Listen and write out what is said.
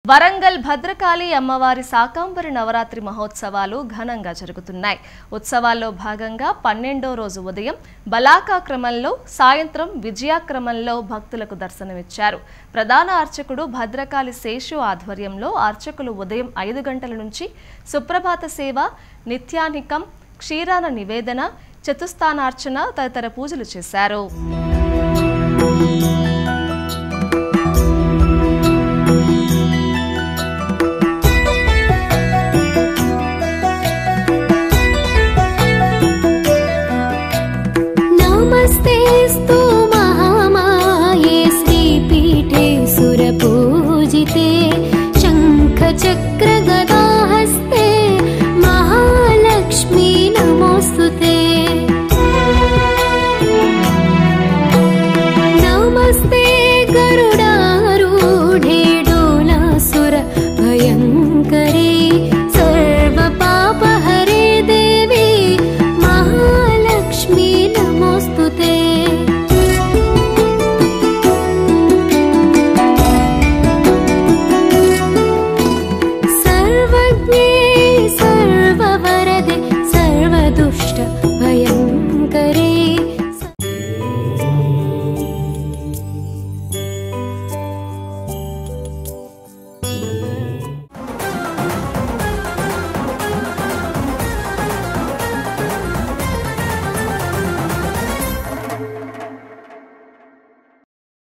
వరంగల్ భద్రకాళి అమ్మవారి శాకాంబరి నవరాత్రి మహోత్సవాలు ఘనంగా జరుగుతున్నాయి. ఉత్సవాల్లో భాగంగా 12వ రోజు ఉదయం బలాకా క్రమంలో, సాయంత్రం విజయాక్రమంలో భక్తులకు దర్శనమిచ్చారు. ప్రధాన అర్చకుడు భద్రకాళి శేషు ఆధ్వర్యంలో అర్చకులు ఉదయం 5 గంటల నుంచి సుప్రభాత సేవ, నిత్యానికం, క్షీరాన నివేదన, చతుస్థానార్చన తదితర పూజలు చేశారు. नमस्तेस्तु महामाये श्रीपीठे सुरपूजिते शङ्खचक्रगदा